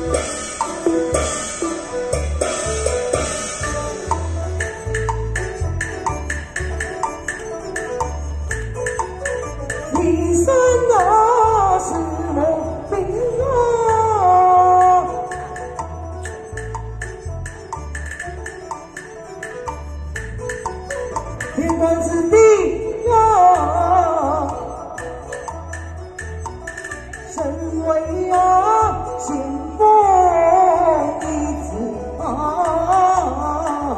一生那是我命啊，天官之地啊，身为啊先锋一子啊。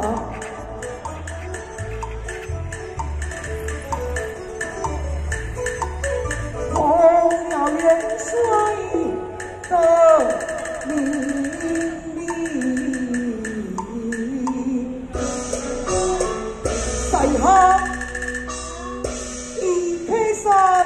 元帅的命令，在下一溪山，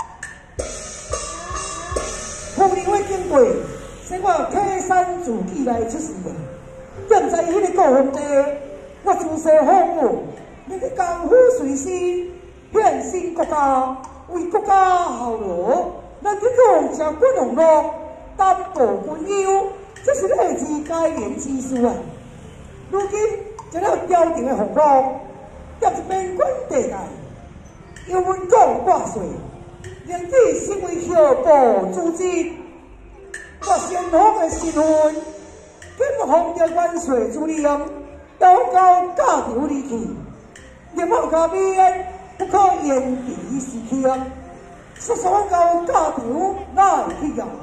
红林会经过，生我溪山自起来出世的。踮在迄个高皇帝，我自细好武，你的功夫随身，献身国家，为国家效劳。咱去讲将军用路，担保军优，这是下之改言之事啊。如今就了朝廷的俸禄，也是边关地带，由文告挂税，连自身为小部主职，我先锋的身份，跟奉着元帅之令，要交家条离去，任何加冕不可言敌时期。说说到家条来去呀！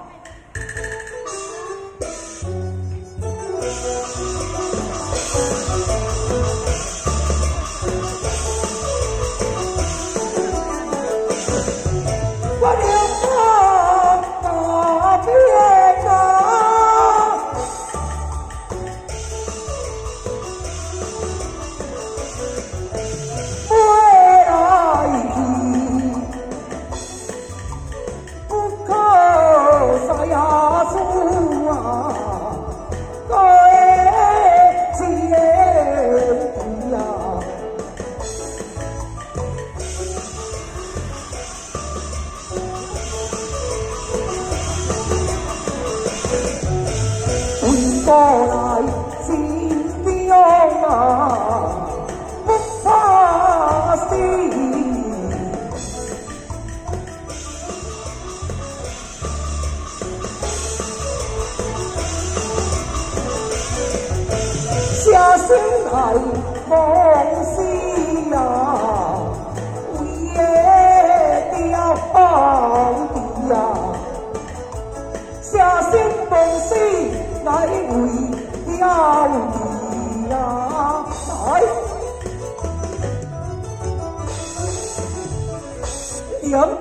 我留啊大边啊，回来去。啥呀子啊，该见的呀，回过来心中啊，不怕死。下心来梦死呀，为了皇帝呀，下心梦死来为了你呀，来，赢。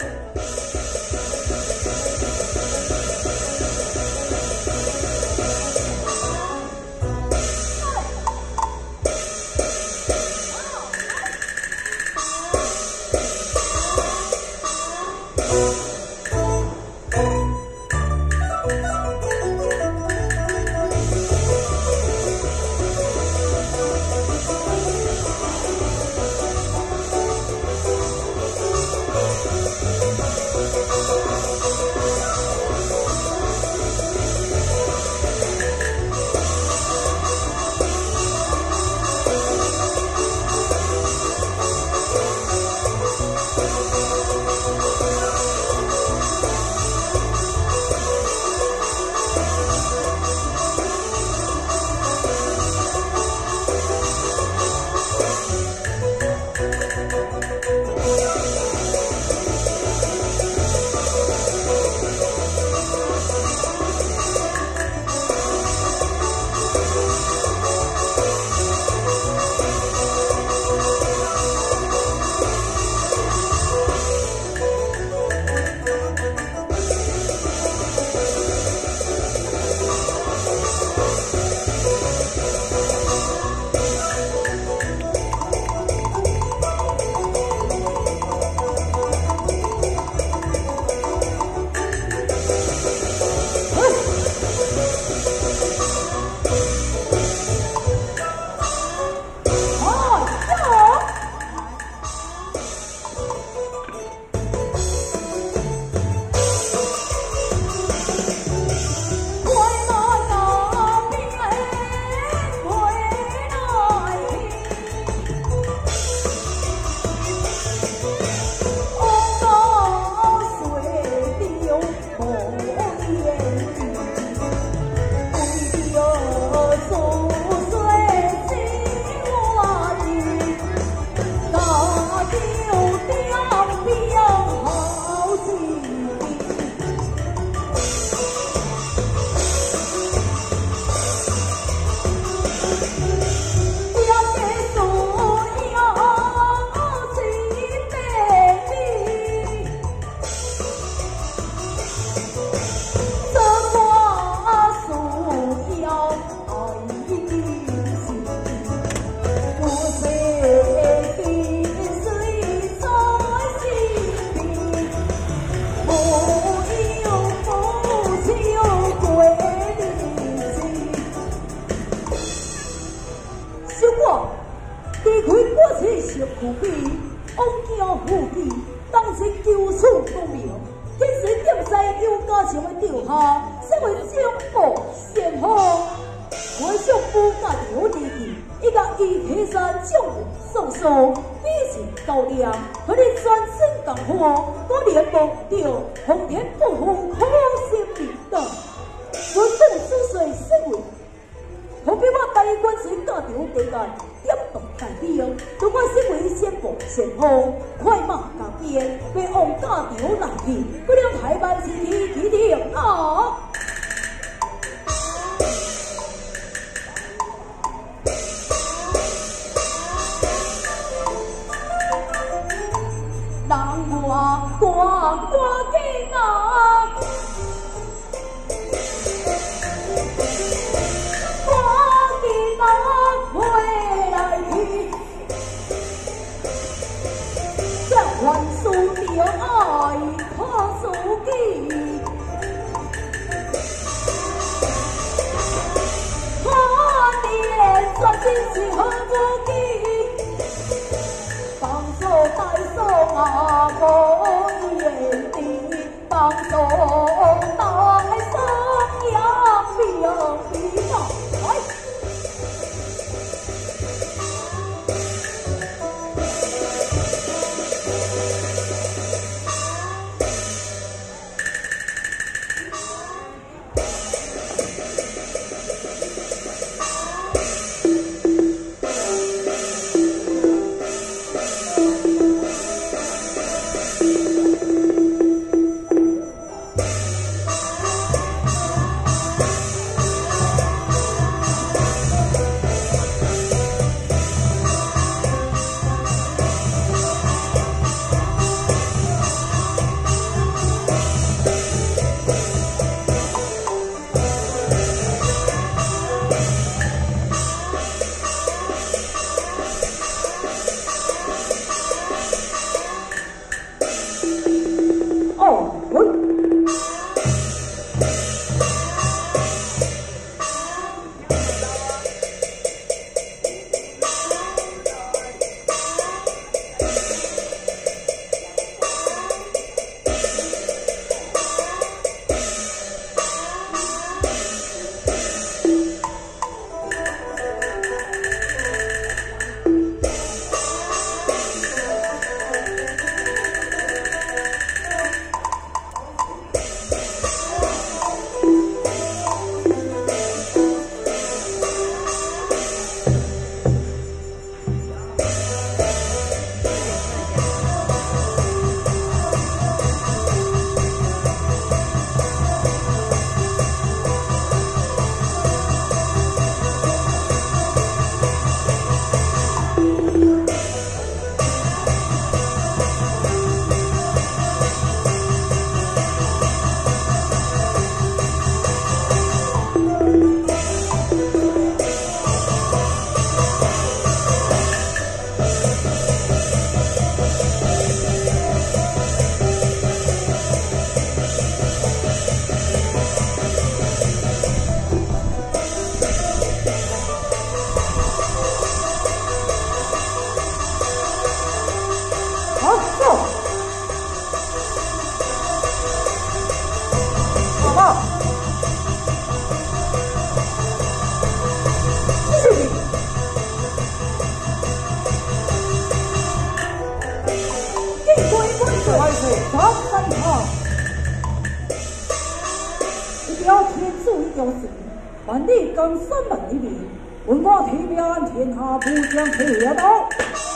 自己，往行负气，当时求取功名，天时点在有家上的调下，成为江湖先锋。我想不家条离去，伊甲伊提山将送送，比是高粱，和你全身共苦，我连梦着皇天不负苦心人等。我讲子岁身为。何必我大官水家场地界点动大兵，如我身为先锋先锋，快马加鞭，被往家场来去，不了台湾是天定啊！人话挂紧啊！万事了爱可自己，可怜专心是何无己，放手大手啊无言地，放手大手扬名比嘛。万里江山万里面，问我体面天下不将铁刀，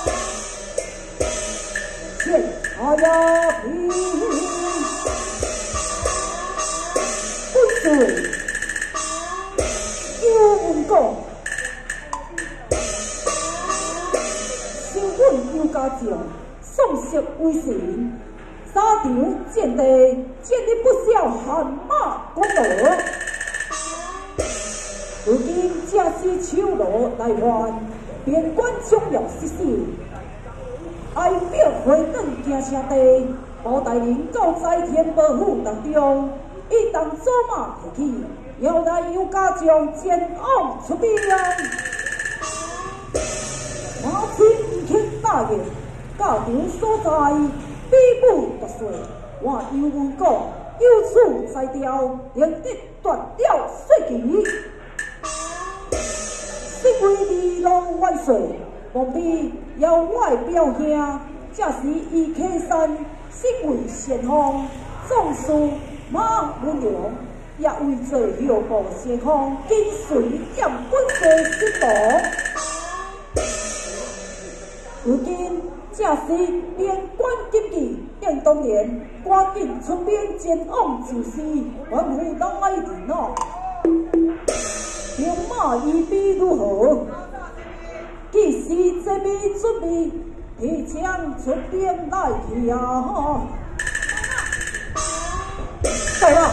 天下呀平，不水有问讲，新婚有家将，宋色为神，沙场见地，见地不孝汗马滚落。如今正是秋罗来还，边关重要失守，爱表回转行城地，包大人到在天保府当中，一当走马提起，要来有家将前往出兵，马前不肯大营。 教场所在，比武夺帅，换尤文讲，有此才调，赢得夺了帅旗。身为二龙元帅，皇帝要我的表兄，这时伊客山身为先锋，壮士马文良也为做后部先锋，跟随杨本的师徒。如今这时边关禁忌，应当年赶紧出兵前往就是还无来人咯。兵马预备如何？其实这边准备提前出兵来去啊！到了。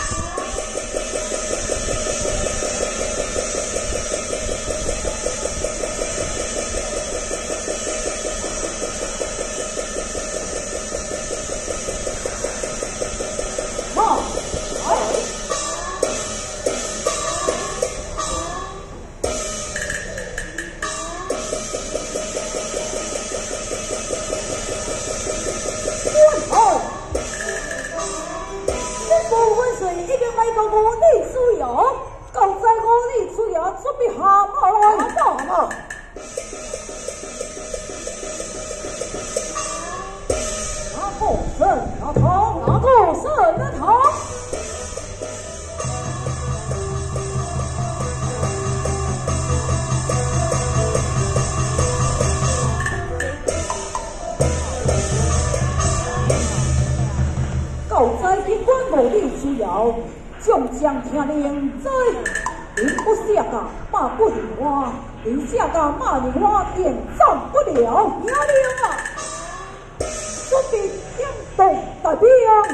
将将听令在，您不下个马不离花，您下个马离花点赞不了。命令啊！准备行动，带兵。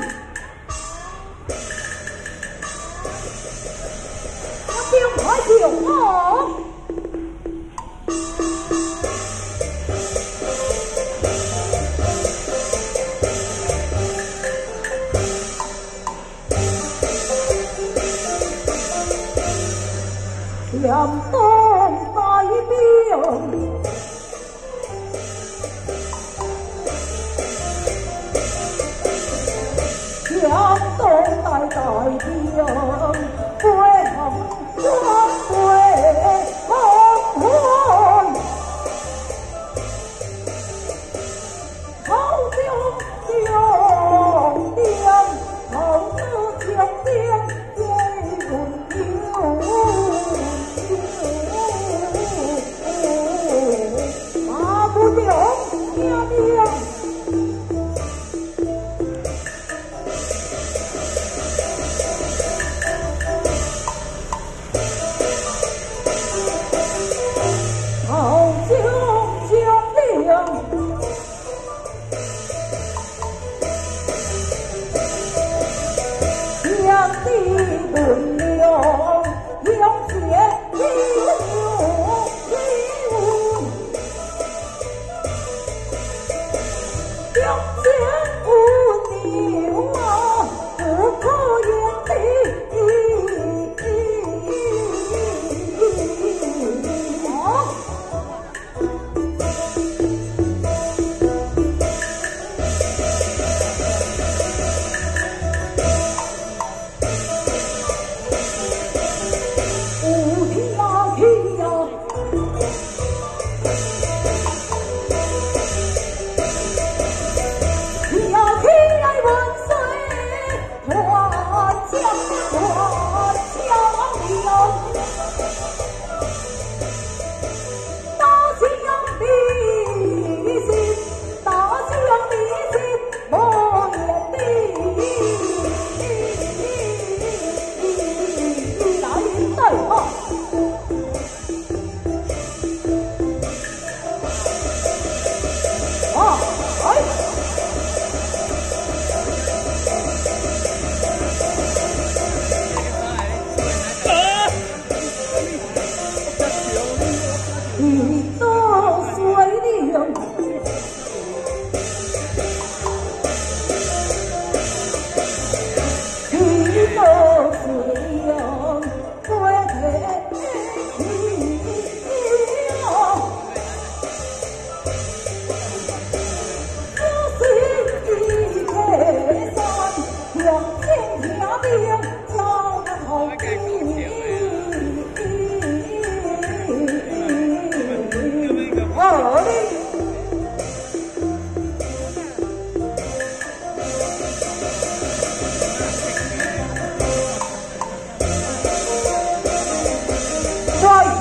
兵快救啊！严冬带兵，严冬带兵，归航转归航回，好兵将兵，好兵将兵。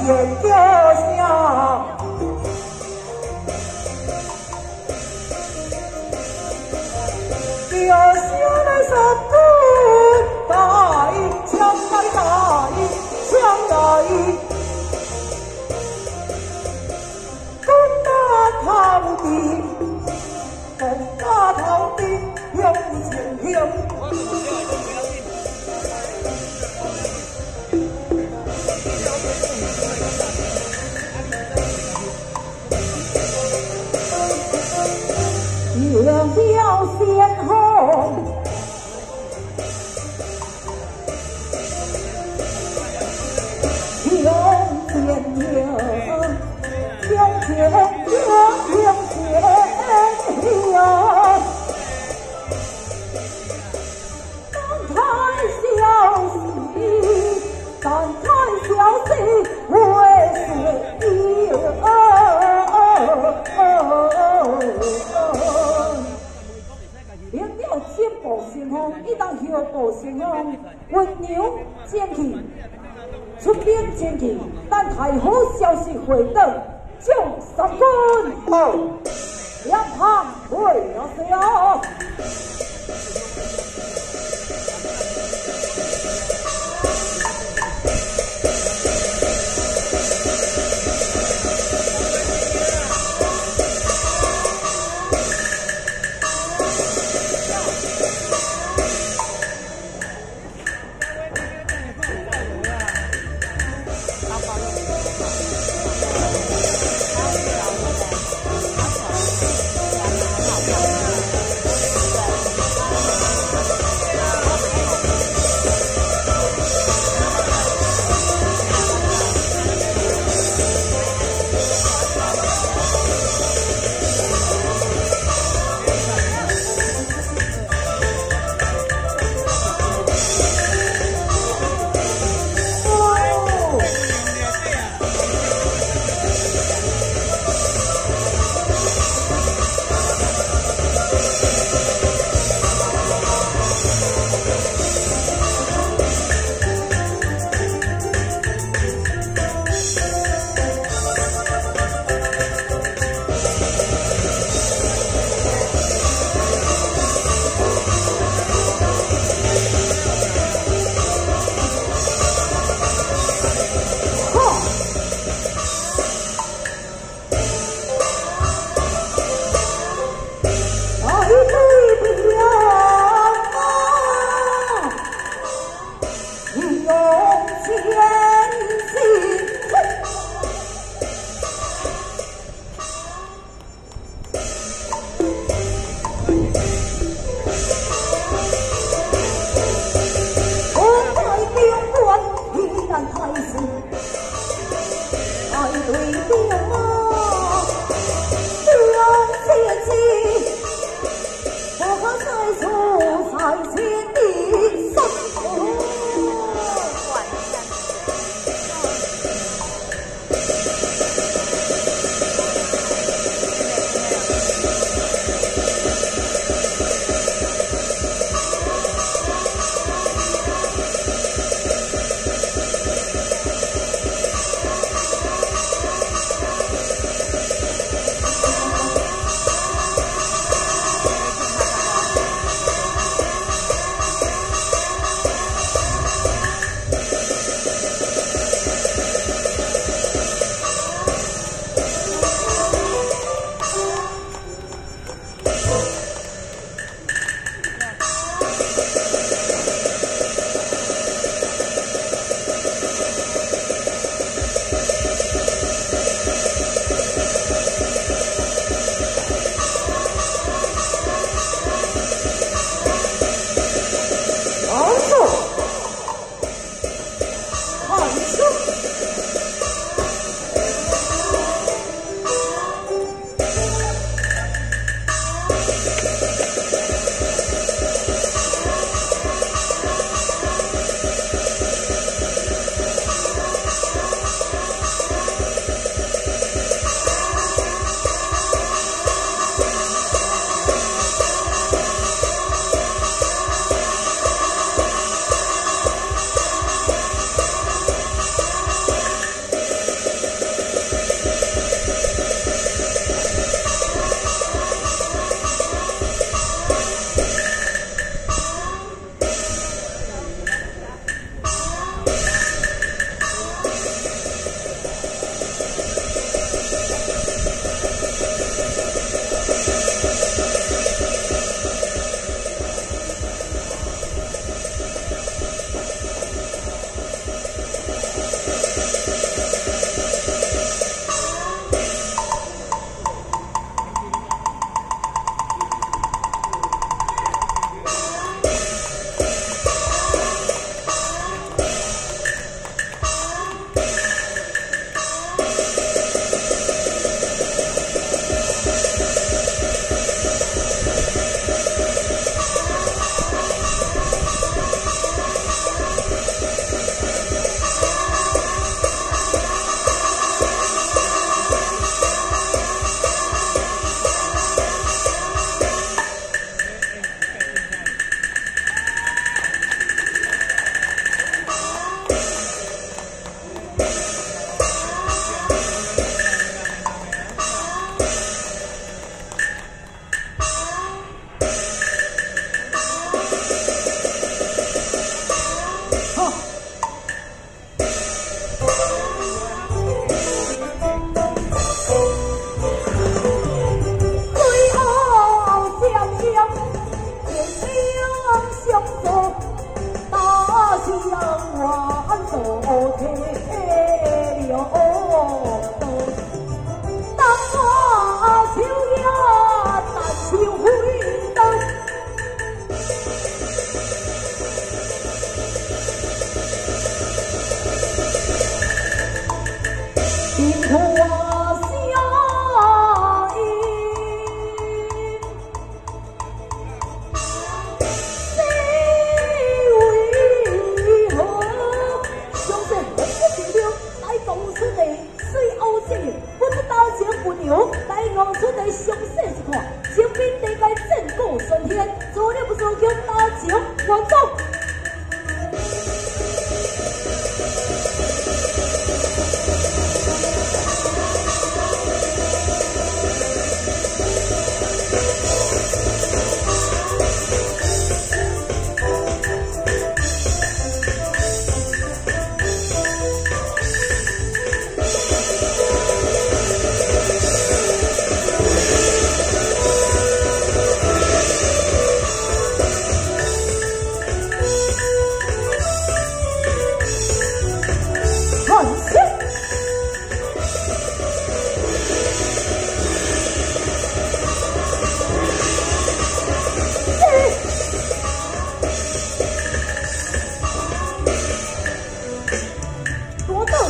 言叫声。叫声来三军大义，枪来大义，枪大义，攻打头敌，攻打头敌，向前行。赢了先锋，向前行，向前行，向前行。感慨消息，感慨消息，为谁赢了进步先锋，一当后步先锋，温柔前去，出兵前去，等太好消息回到，将三军好，两旁为了谁？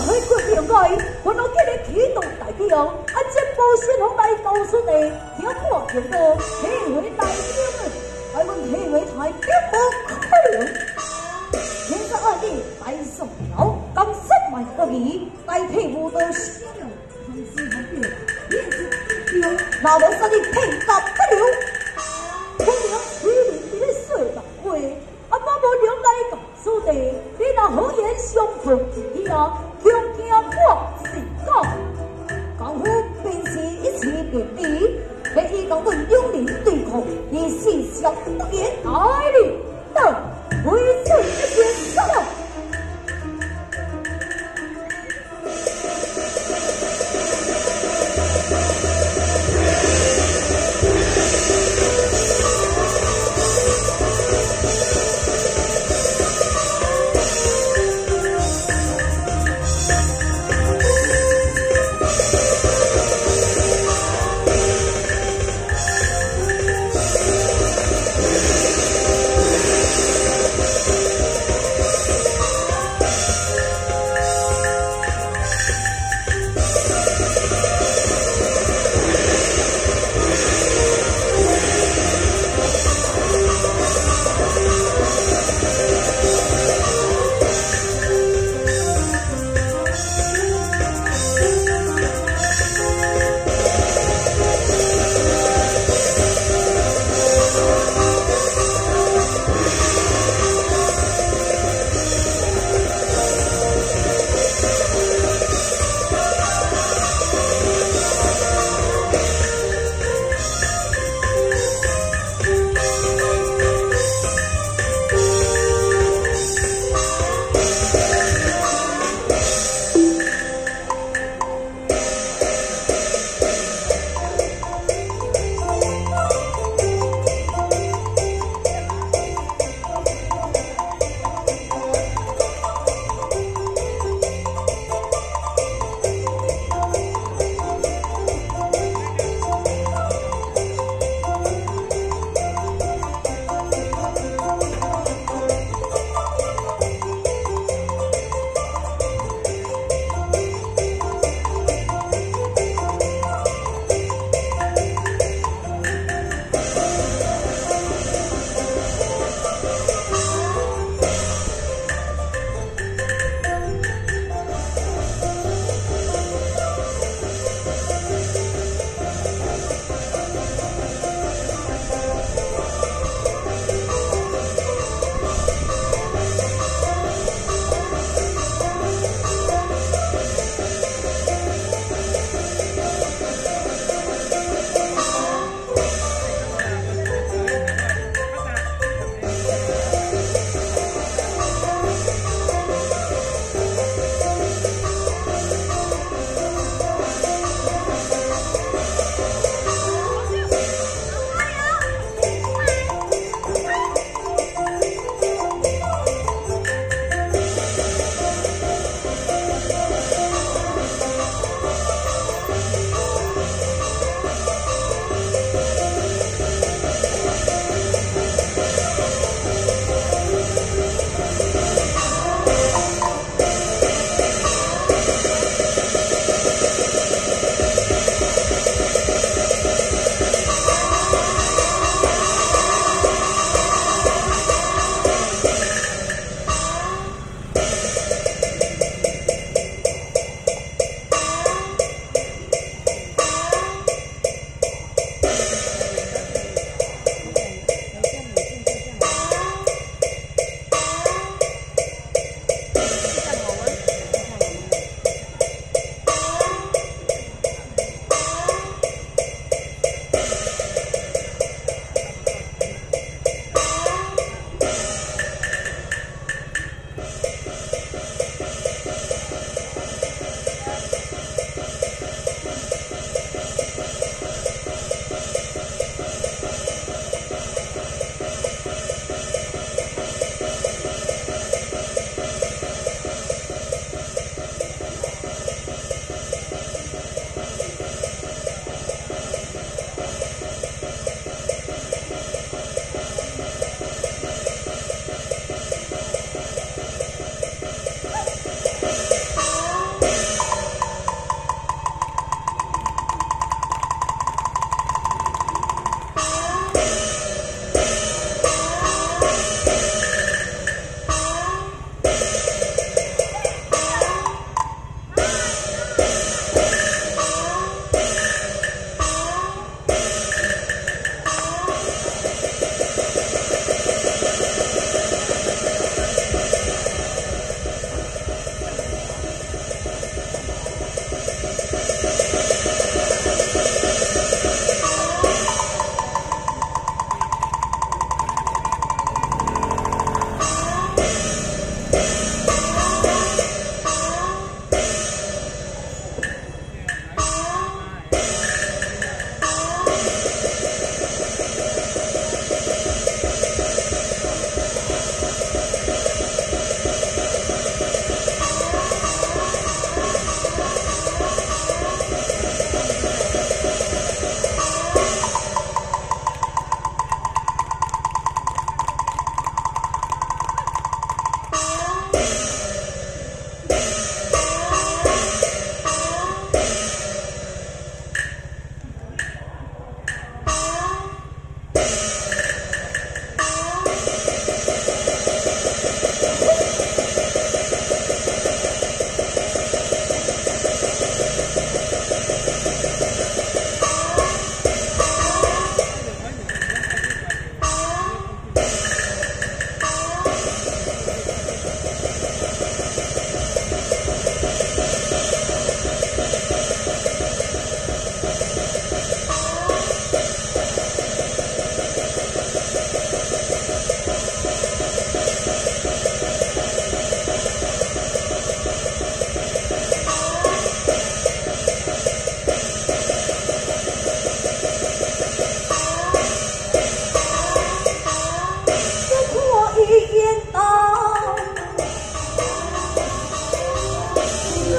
海国平改，我老今日启动代表，全部先锋来告诉你，听我听过，体会大兵，台湾体会台兵无可能。天生二弟大宋朝，刚7万多义，代替武道西了，同时还表面子丢，那我说你配搭不了。我娘虽然伫咧说人话，我无两来讲出地，你若好言相碰一起啊，强惊我是讲，功夫平时一起别比，要去讲论勇人对抗，以是小得言爱你等，为此一件什么？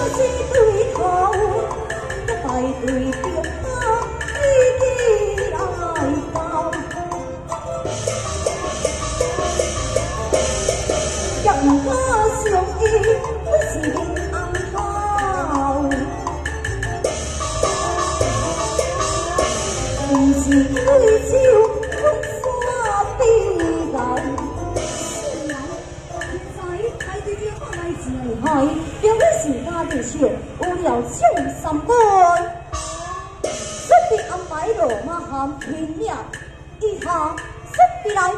是对头，一排对着我一起来斗。人家相依，不是人红头，不是对手，分山比牛。是啊，现在排队的看来真厉害，叫我想家就笑，有了抢三关。顺便安排罗马汉拼命，一下顺便来。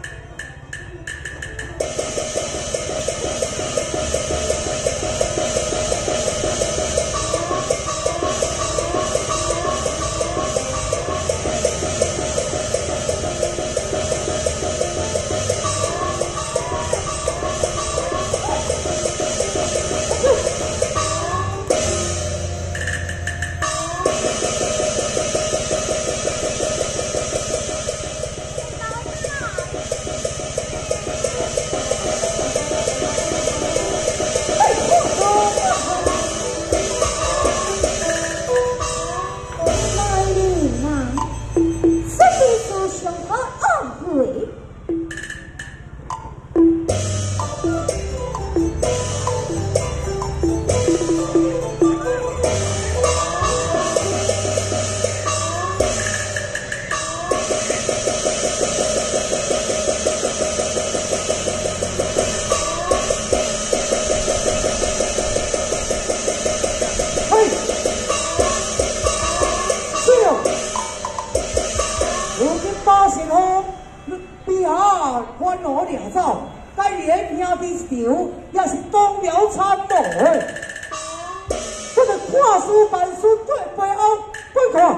也是东苗参谋的，这个看书办书对背后对看，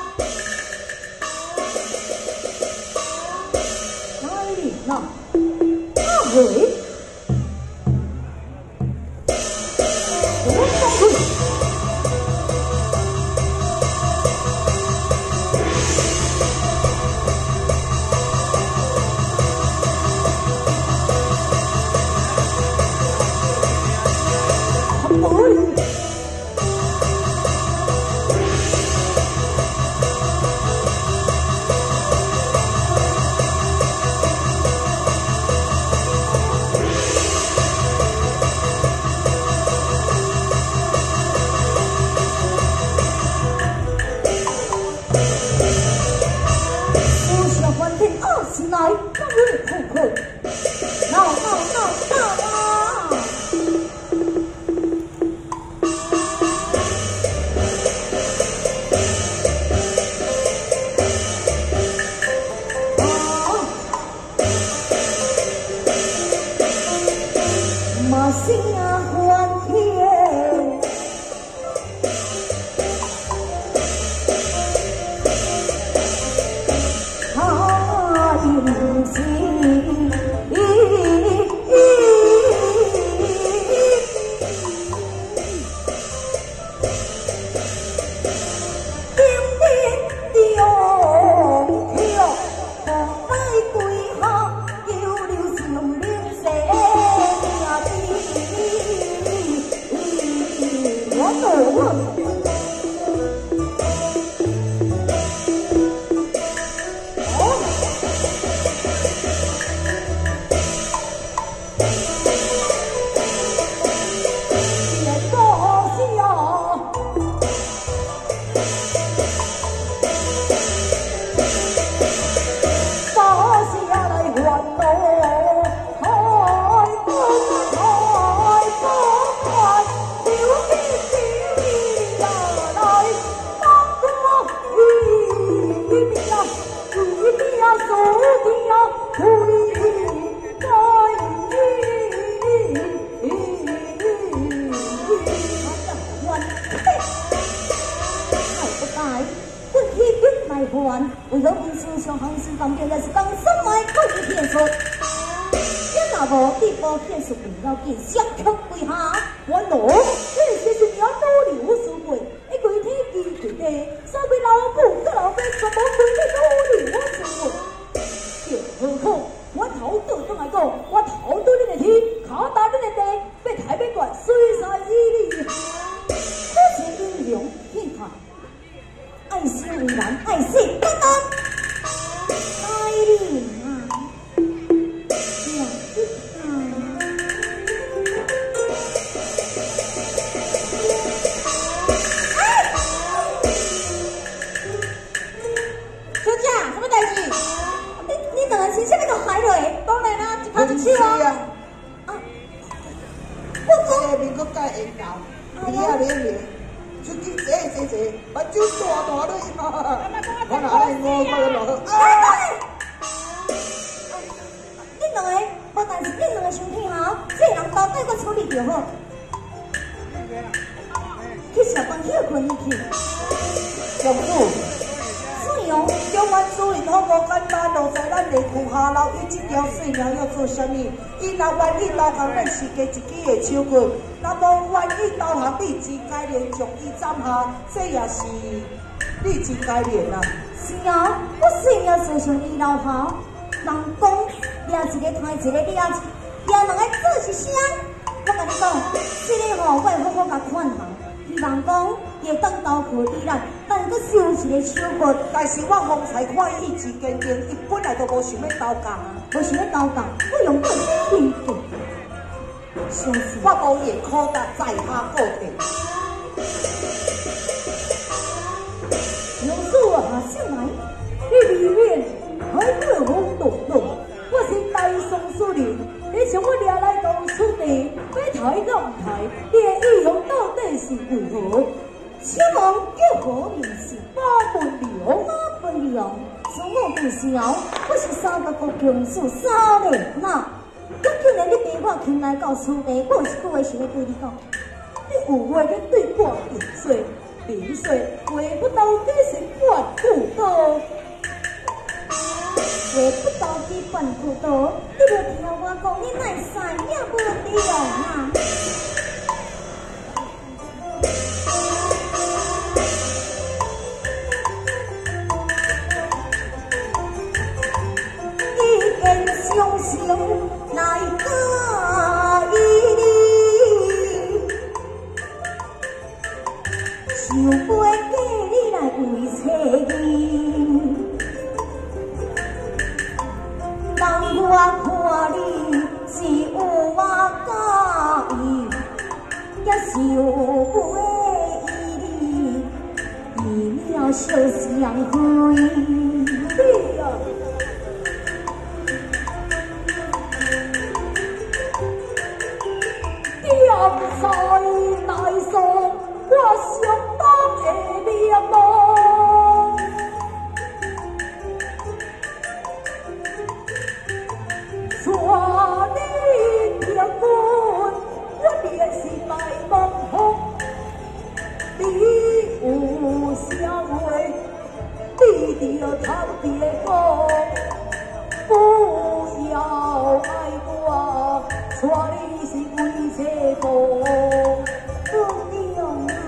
哪里呐？阿伟，我上去。为了民事上行事方面，那是讲什么口语骗术？这若无地方骗术，不要紧，相克为下。我罗，这些是要多留数过，一规体机规地，所谓老母甲老爸全部规体都留我数过。更何况我头倒转来讲，我头对恁的天，脚打恁的地，要抬要断，随在意你。 老，皮啊连连，出去坐，目睭大嘞，我哪来5块落？ 恁两个，无但是恁两个相挺好，这人包底我处理就好。去小房休困去。 公主。 叫阮主人好无简单，落在咱内裤下楼，伊这条细苗要做啥物？伊若愿意投降，咱是加一支的手棍；若无愿意投降，立即改练，将伊斩下，这也是立即改练啊。 是啊，我细苗坐上伊楼下，人讲掠一个抬一个掠两个做一声。我甲你讲，这个吼，我会好好甲款下。 希望讲会当投靠你咱，但佫收一个手骨。 但是我方才看伊意志坚定，伊本来都无想要投降啊， 无想要投降，我用我天定。相信我无言可答，在下告退。 杨叔啊，上来，你里面海阔风动动，我是大宋司令。 你将我掠来到此地，要抬都唔抬，你的意向到底是如何？请问叫何名是马本良？马本良，自我不晓，我是三个国强士三个那。我今日你陪我前来到此地，我有一句话想要对你讲，你有话要对我明说，明说，话不到底是万古道。 话不投机半句多，你无听我讲，你乃善也无良啊！一见相生乃介意，想袂过你来为妻儿。 我看你是有我介意，也是有袂意你，为了小相会。对呀，点在大宋，我相当的面貌。 我你天官，我便是大梦风。你有啥话，你就坦白讲，不要爱我，说你是为这个不用啊。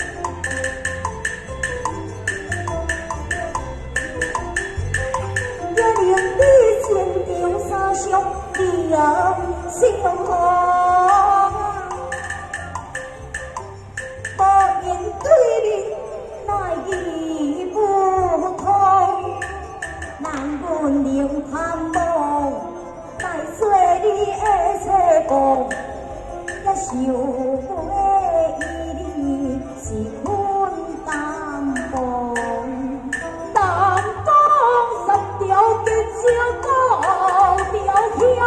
你要心好，不言对你来意不通，难分两盼望，带随你的车公，也想袂你是困淡薄，但讲十条结交高条条。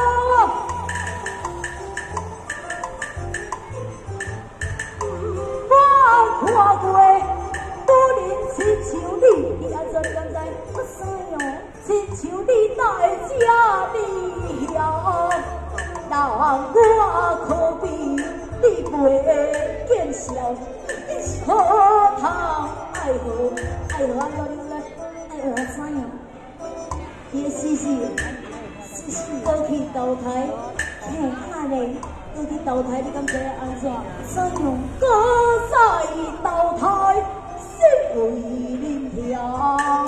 看过，不能亲像你，你安怎点知？我知哦，亲像你哪会这厉害？人我可比你袂见笑，好通爱好安怎你爱学怎样？伊死过去投胎，嘿，安尼。 你去投胎，你敢知安怎？怎样？搁再投胎，是为恁条。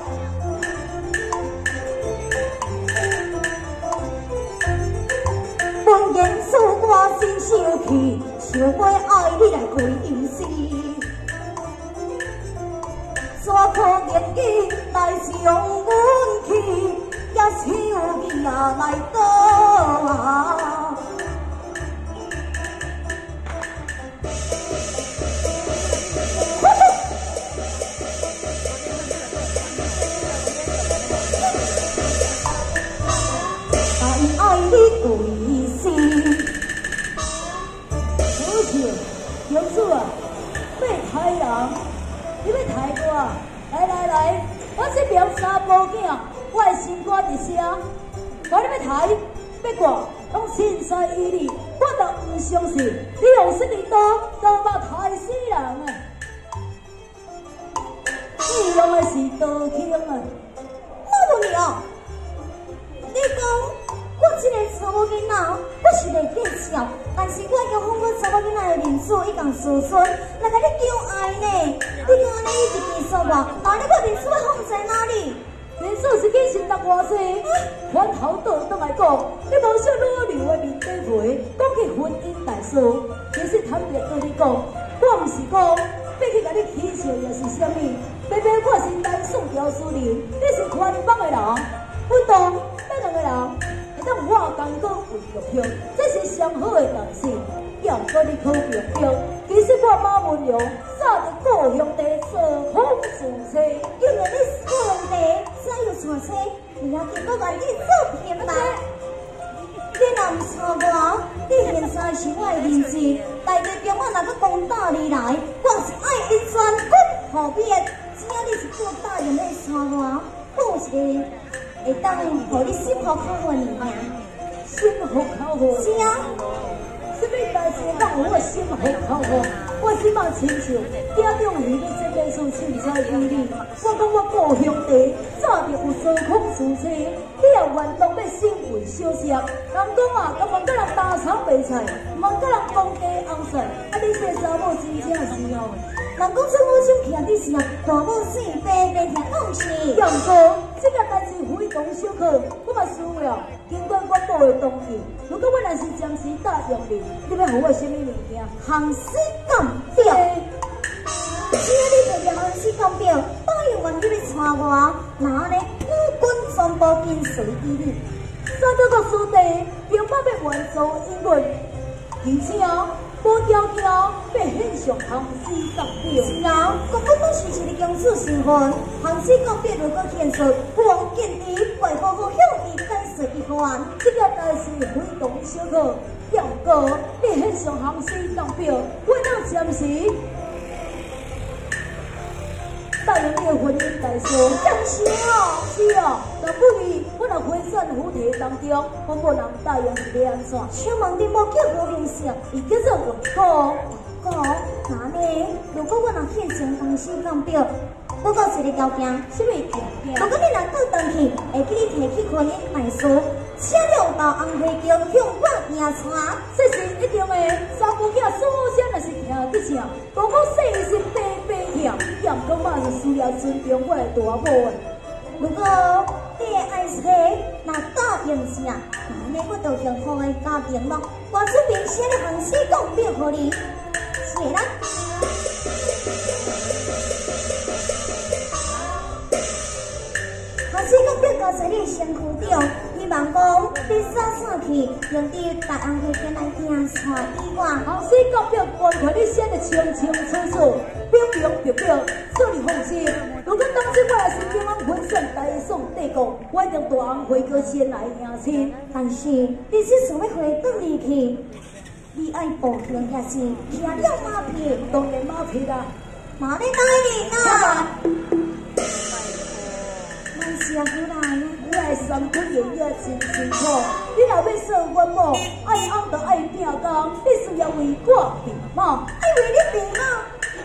本言事我心生气，想要爱你来开意思。怎可言语来伤阮气，也像你来倒啊！ 爱你为师，好像公主啊，要抬人，你要抬我？来，我这边三宝囝，我的心肝一声，我你要抬，要挂，拢尽在意你，我若唔相信，你用什么刀，都把抬死人啊！你用的是刀枪啊！ 我问你哦，你讲我这个查某囡仔，我是袂计较，但是我已经放过查某囡仔的面子，伊共师尊，来甲你叫爱呢。你讲安尼一直记诉我，那你个面子要放在哪里？ 面子是几心当偌济？反头倒倒来讲，你无少裸流的面底皮，讲起婚姻大事，其实坦白对你讲，我毋是讲要去甲你起笑，又是啥物？偏偏我是单数条司令，你是宽帮的人，不同咱两个人会当化干戈为玉帛，这是上好的代志。要搁你考虑着，其实我马文良早伫故乡地做风事车， 因为你是故乡地，才有坐车，而要经过外地做骗吧。你若唔错我，你现在是我的面子，内地兵我若搁攻打你来，我是爱一全军后面。只要你是做答应要娶我，我有一个会当互你心服口服的物件。 心服口服。 是啊。 什么代志让我心服口服？我即马亲像家中鱼的这件事凊彩于你。我讲我故乡地早就有司空司车，你也原当要心为小食。人讲啊，甘愿甲人打炒白菜，毋通甲人讲鸡红菜。啊，你这查某真正是哦。 人讲出母亲徛伫是啊，大母生白白徛拢是。 杨哥，这个代志非同小可，我嘛需要经过我母的同意。如果我若是暂时答应你，你要互我什么物件？ 行使干表。只要你摕着行使干表，答应愿意你娶我，那呢，五军全部跟随于你。 三这个师弟，兵马要援助英文，而且无条件要献上行使干表。 是啊，公我都是一个公主身份，行使干表如果献出，不枉见伊，怪好好向伊解释一番。 这个代志非同小可。杨哥，你献上行使干表，我当暂时答应你的婚姻代书。 暂时哦。 是啊，但不如我若分散虎体当中，我无人答应是要安怎？ 请问你无叫何名姓？ 伊叫做文哥。 哥，那呢？如果我若献上行使干表，不过一个条件， 什么条件？ 如果你若倒转去，会记你提起婚姻代书，请你用到红花轿向我迎娶。 这是一定的。查甫囝所声若是听得正，讲我细心白白听，也毋过嘛是需要尊重我的大母的。 如果你的爱妻若答应下，那我就向好的家庭咯。我准备写个行使干表互你，是啦。行使干表交在你身躯顶，希望讲你散去，用伫大红花轿来迎娶伊我。 行使干表完全你写得清清楚楚，表明白白，做你放心。如果当时我也是今晚分散大宋帝国，我一定大红花轿前来迎亲。 但是你是想要回转离去，你爱步行也是骑了马匹， 当然马匹啦。 那你哪里呢？咱是啊，回来呢。 我的三姑爷爷真辛苦，你若要说我某爱翁就爱拼工，你需要为我并马， 爱为你并马。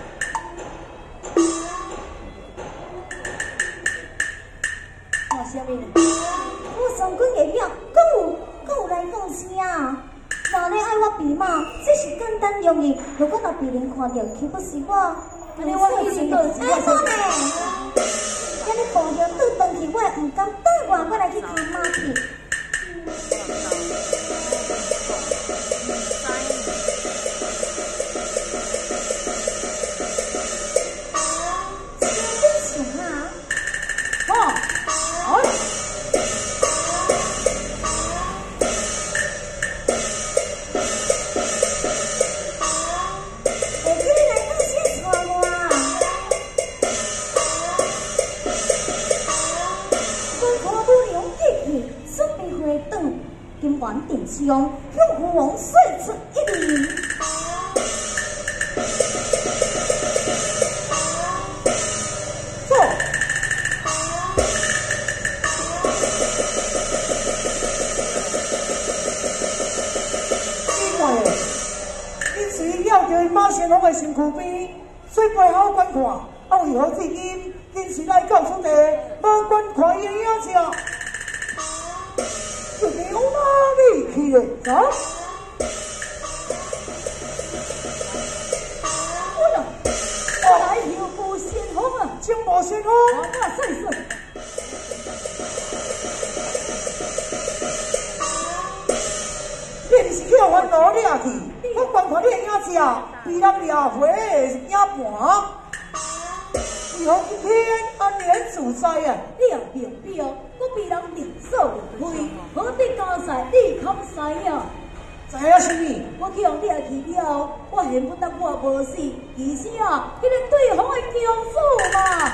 看什么？ 我三姑爷爷讲有来讲去啊。那你爱我并马，这是简单容易。如果若别人看到，岂不是我？ 安尼我意思就是哎，好呢。今日步行倒转去，我也唔敢等我来去看马匹。定向向父王说出一言。 先锋的身躯边，所以背后观看，啊为何至今仍是来到此地，无观看伊的影像？就给我哪里去了？走！ 我来后部先锋啊！ 金毛先锋， 我算算。 你毋是叫我努力去，我观看你的影像，被人掠回的影盘，为何今天安然自在啊？ 你也明表，我被人领手入会，何必加赛你看赛啊？ 知影什么？ 我去用掠去了，我恨不得我无死，而且啊，迄个对方的强子嘛。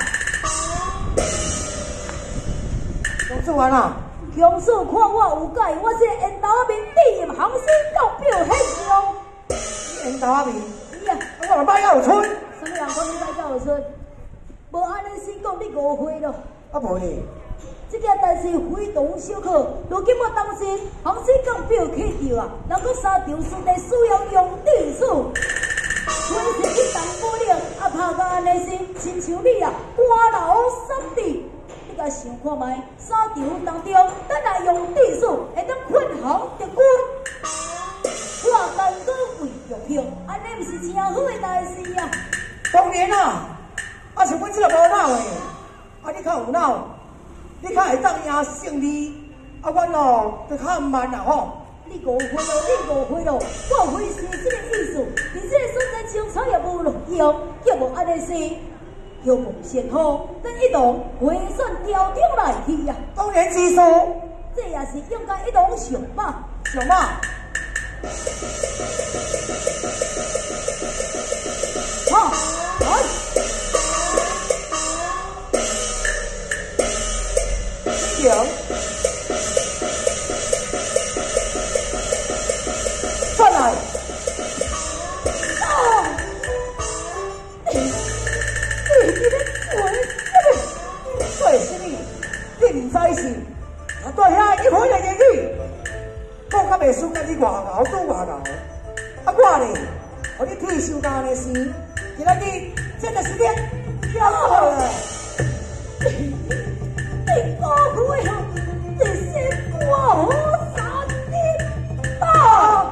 讲做完啦。 强子看我有解，我是缘投面第一行先到表现上。 缘投面？ 是啊， 我来摆有春。 什么人讲你摆到有春？无安尼先讲你误会咯。 啊无哩。 这件代志非同小可，如今我当时行先讲表起着啊，人讲三场顺利需要用地数。我是去当不了，啊拍到安尼是，亲像你啊，瓜老三弟。你甲想看卖，三场当中，咱来用地数，会当困行得军。我单个为着票，安尼毋是真好的代志啊！ 当然啦，啊像阮这个无脑的，啊你较有脑，你较会当赢胜利，啊阮哦就较慢啦吼。 你误会了，你误会了，我非是这个意思，你这个所在青草也无路用，叫无安尼是。有梦先锋，咱一同回旋调整来去呀。 当然之数， 这也是应该一同想吧。 想吧。 好，来。 行。再来。对什么？你唔知是？啊，对遐一回来言语，我较袂输甲你外熬拄外熬。啊，我咧，互你退休干的事，今仔日真的是你骄傲了。 你误会了，这是我好杀你吧？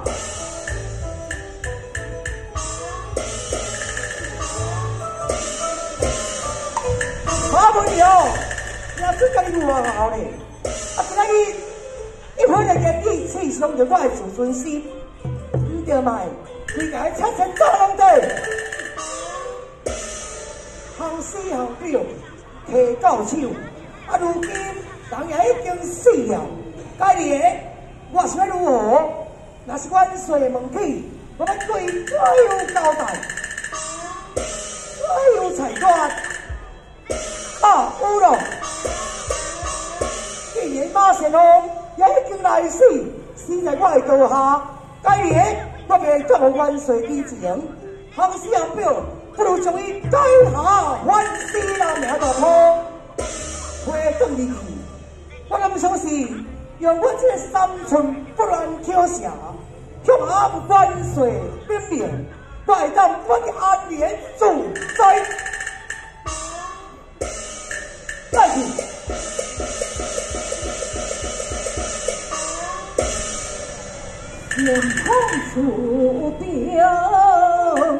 马文瑶，也是甲你外熬咧。啊，今仔日一回来言语，刺伤着我的自尊心，唔对嘛？你甲伊产生作用的。行死行表摕到手，啊，如今人也已经死了。该年我是要如何？若是阮细问起，我要对伊怎样交代？怎样裁决？啊，有咯！既然马先锋也已经来死，死在我的刀下，该年我袂再无元帅之情。行死行表。不如将伊改下反死人命大坡，回转入去。我敢相信，用我这三寸不烂挑下，向阿万岁禀明，我会当我的安然自在。再去。 天空出表。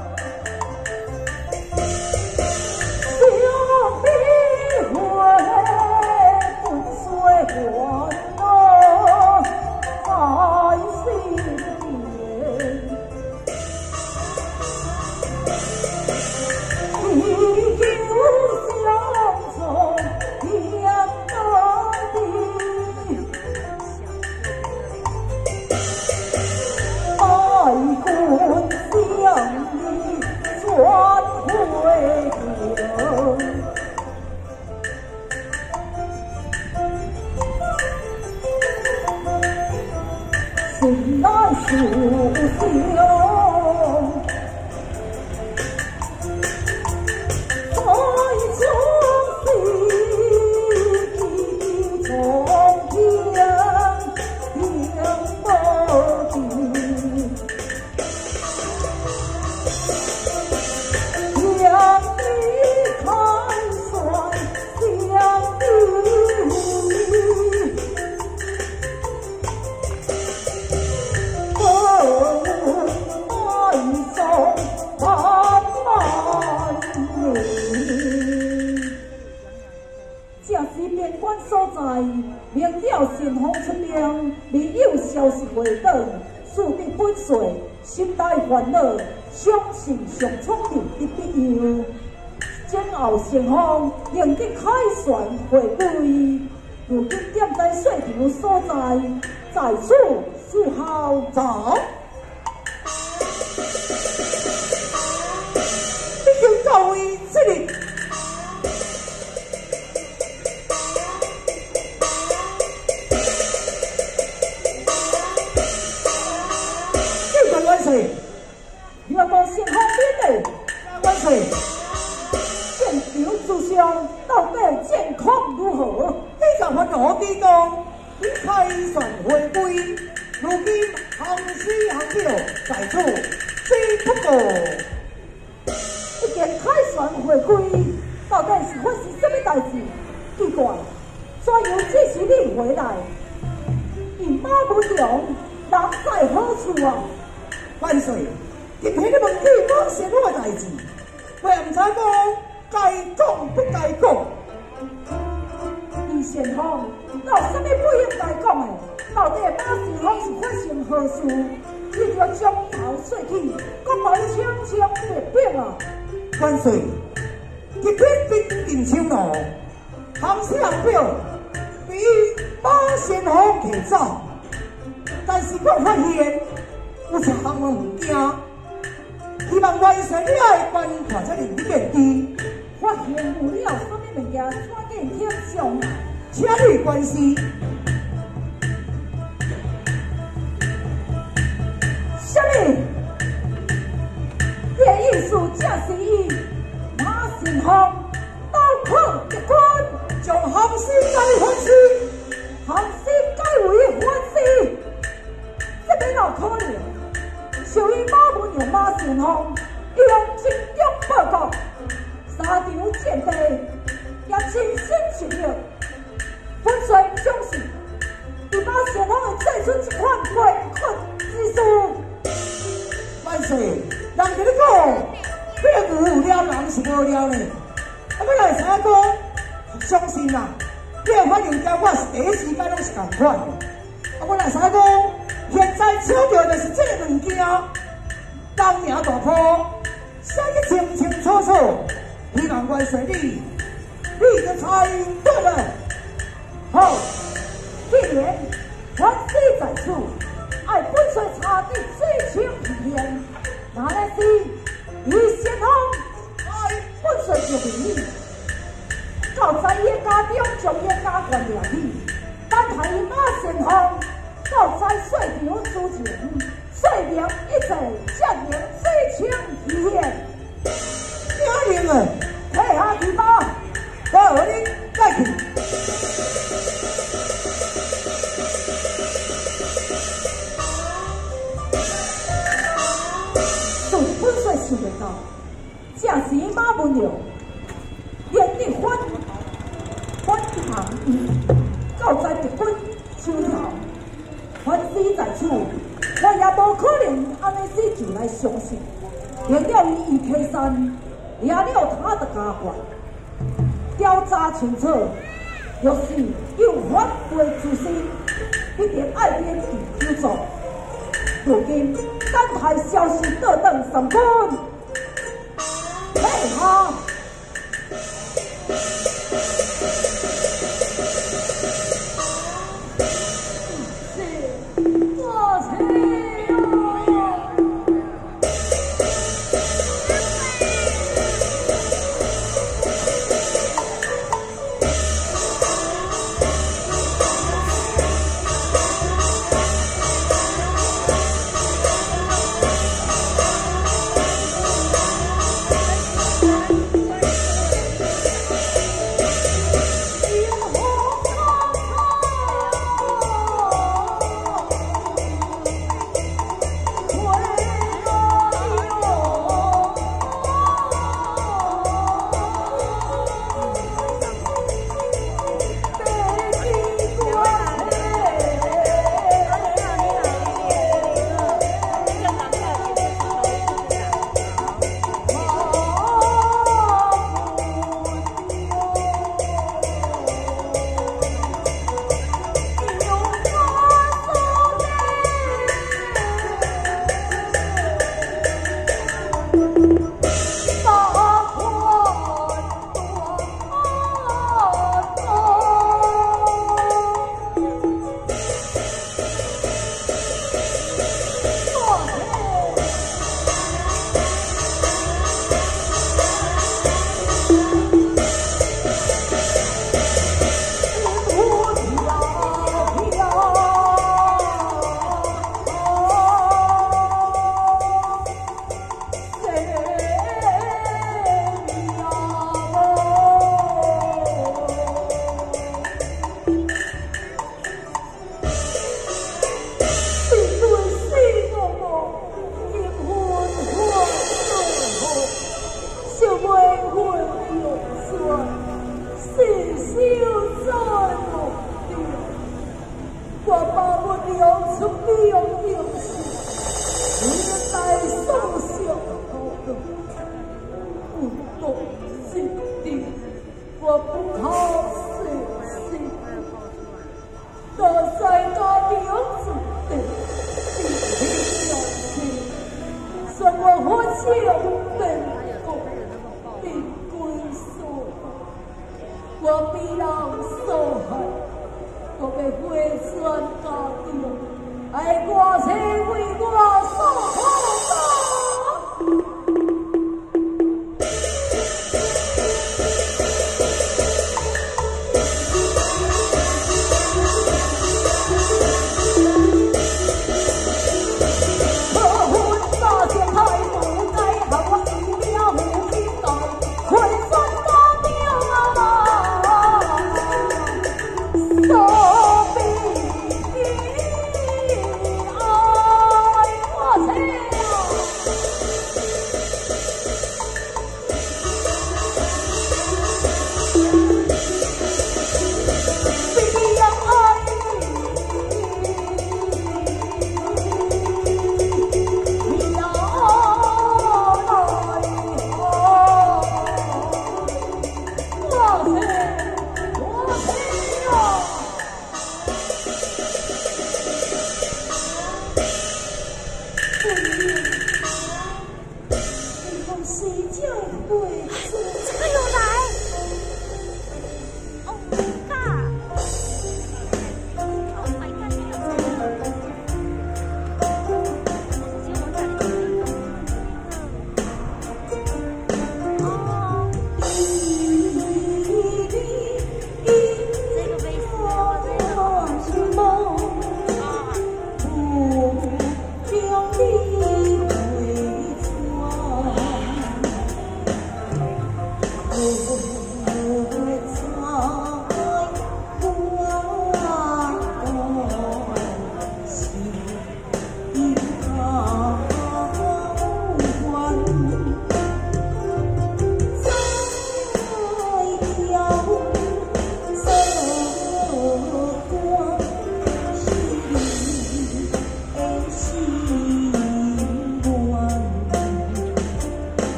醒来苏醒。 了神风出兵，未有消息回转，树敌本岁，心带烦恼，相信上聪明的必要。今后神风仍得凯旋回归，如今点在水场所在，在此伺候。 走。已经到位这里。万岁！ 要到先锋边的万岁！ 现场之上到底健康如何？ 非常欢我地讲，已凯旋回归，如今行尸行票在此，虽不过。 一件凯旋回归，到底是发生什么代志？奇怪，怎样这时你回来？你马文良人在何处啊？ 万岁！今天你问起马先生的代志，我也唔知讲该讲不该讲。 李先锋，有什么不应该讲的？到底马先锋是发生何事？你着将头说起，讲来清清白白啊！ 万岁！今天兵进青路，行尸行票比马先锋提早，但是我发现。有一项物件，希望万岁你爱观看这里面的。 发现有了什么物件，赶紧听上来。 请你关心。 什么？这意思正是以马先锋刀口一关， 将行尸改反尸， 行尸改为反尸，这边哪可能？就以马文良马先锋用精忠报国，沙场战地也亲身出力，本帅不相信，对马先锋会再出一款围困之术。 万岁，人跟你讲，这个有了人是无了呢。啊，我来想讲，相信啦，你的反应交我是第一时间拢是同款。啊，我来想讲。现在抢到的是这个物件，人命大破，写得清清楚楚。希望万岁你就猜对了。 好，既然万岁在此，爱本帅查的最清一片，那来是李先锋爱本帅就名义，到在伊家中将伊家关了去，但他马先锋。到在水场之前，水明一切才能水清体现。 听令了， 退下去吧， 我和你再去。 从本帅想得到，正是马文良，连日反行伊，到在日本手头。反死在此，我也无可能安尼死就来相信。为了伊移开山，掠了他的家眷，调查清楚，若是有反悔之心，一定爱联系救助。如今等待消息倒等3分，配合。 变故，变归所我被人所害，我被回转家庭，爱我妻为我所苦恼。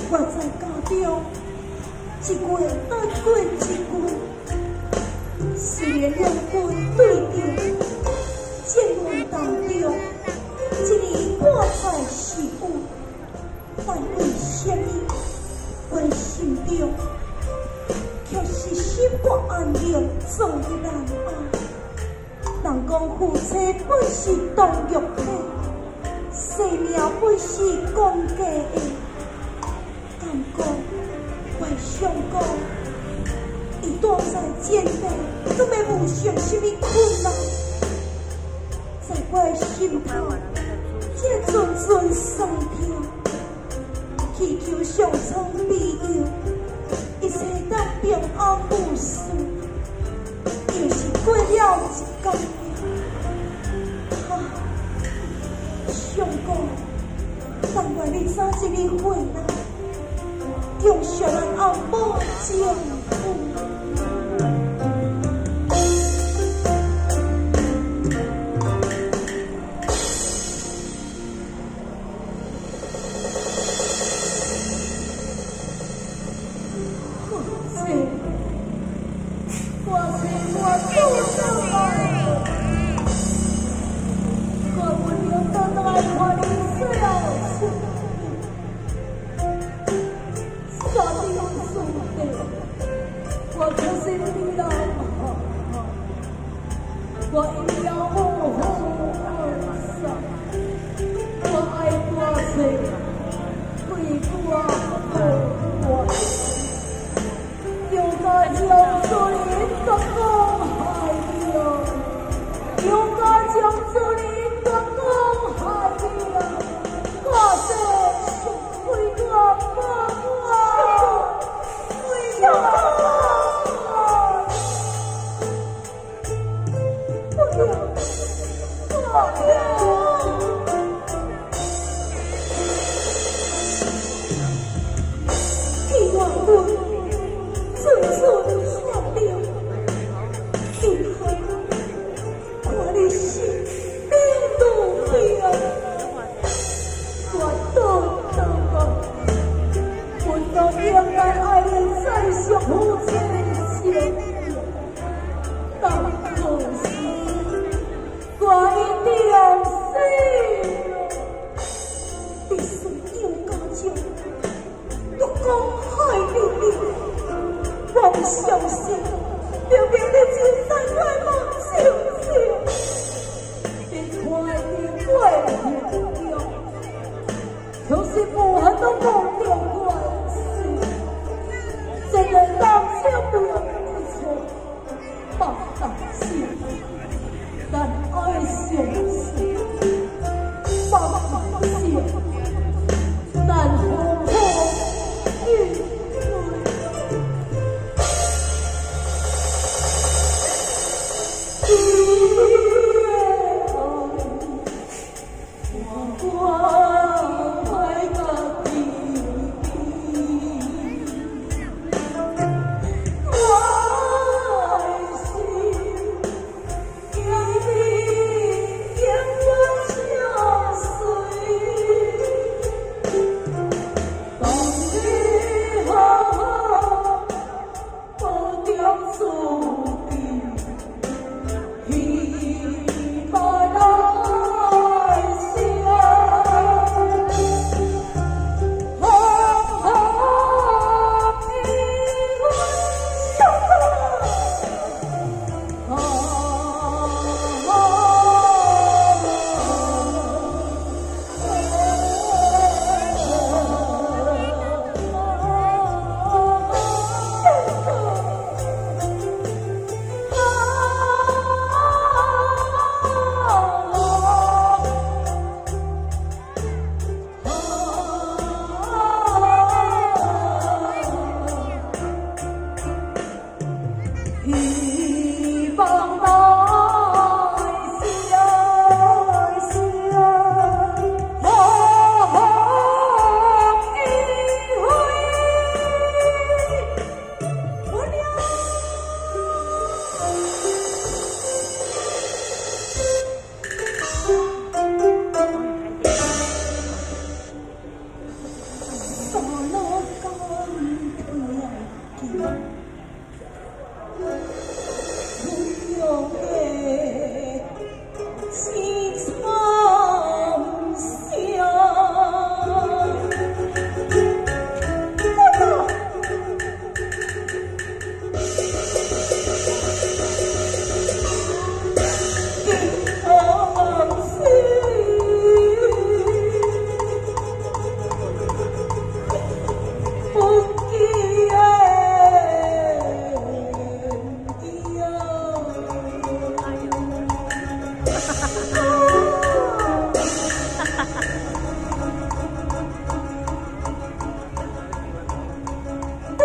我在家中，一月难过一月，虽然两军对着，战乱当中，一年半载事务，但为什么我心中却是心不安宁，做难安？人讲夫妻本是同肉体，生命本是公家的。敢讲，我想讲，伊住在前地，都要遇上什么困难？在我的心头，这阵阵酸痛，祈求上苍庇佑，一切当平安无事。又是过了一天，上讲，但愿你早一日回来，用小人阿母照顾。我一要好好生，我爱多岁，为我好我，有个将子林的公海洋，有个将子林的公海洋，我这为我妈妈，为我。就是无痕都忘掉关系，谁能当相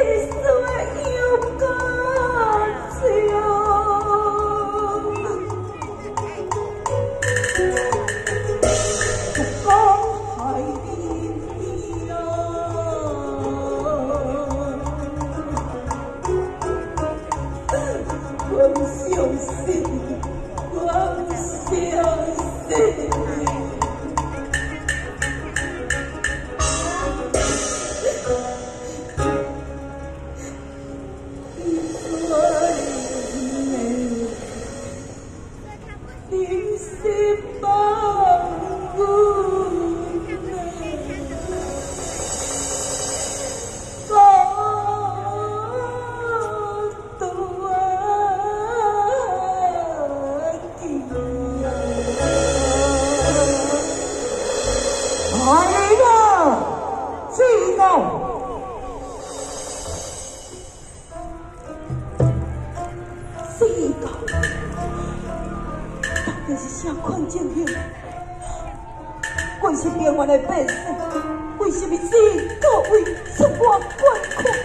为是边缘的百姓，为什么是各位出我艰苦？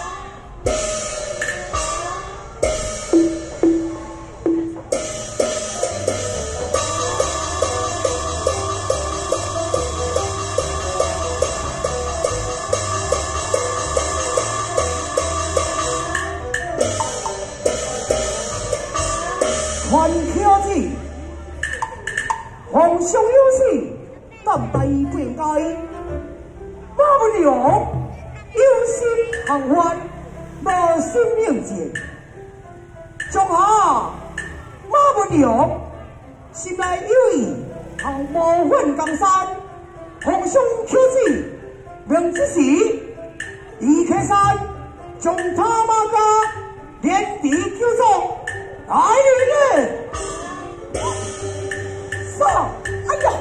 传口子，皇上有事。 但大义不应该，马文良有心行冤，无心应战。中下马文良心内有意，行无犯江山，皇上口旨，明之时，离开山，将他马家连地救助，来人！上！哎呀！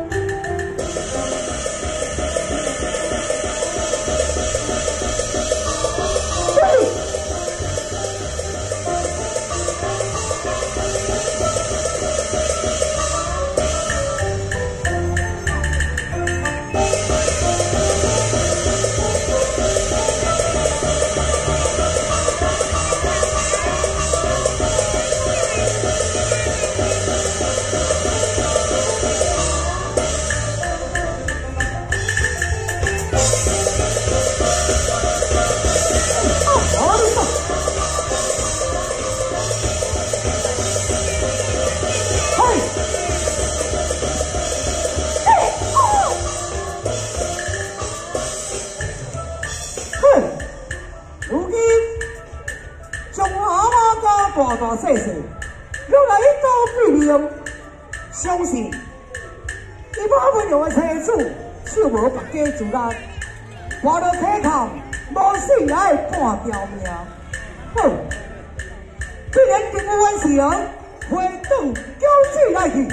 大大细细，要来到必命，相信伊马文良的妻子手无别家自力，活到体头，无死也会半条命。好，既然任务完成，回转交水来去。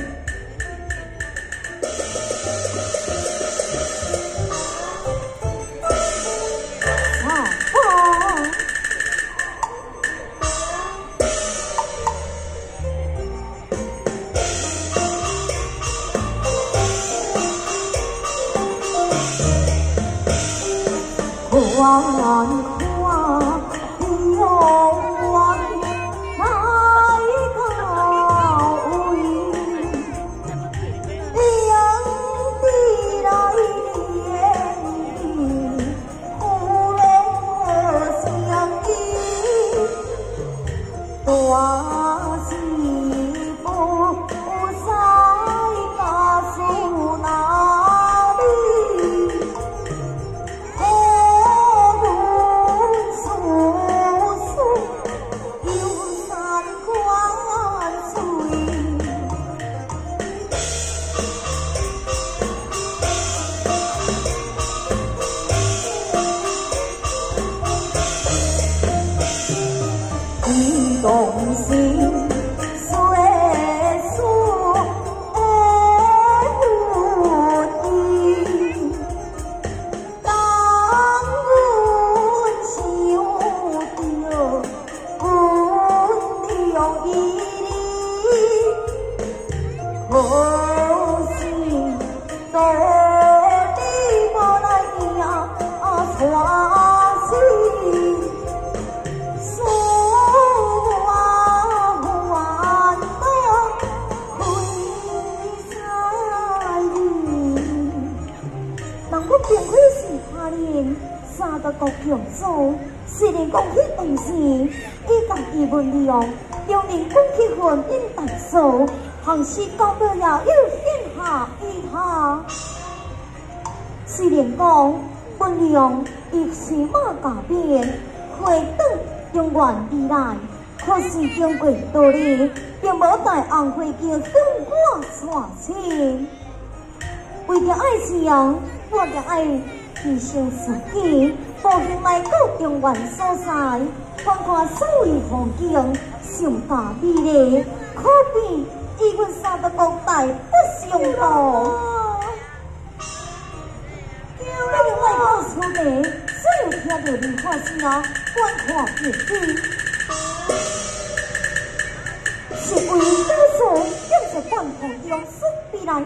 看看永远来到位，两地来年，互拢相依，大是不使家属哪里？ 人三个国强主，虽然讲迄当时伊家己文量，两人讲起婚姻大数，行事到尾也又天下以下。虽然讲文量伊是马加鞭，回转永远以来，可是中国道理，并无带红花轿向我传情。为着爱情，我着爱牺牲自己，步行来到中原所在，看看所有风景，上大美丽，可比伊阮三个国代不相同。我用来到此地，所有听到莲花声啊，观看日子，是为多数用在半途中说必来。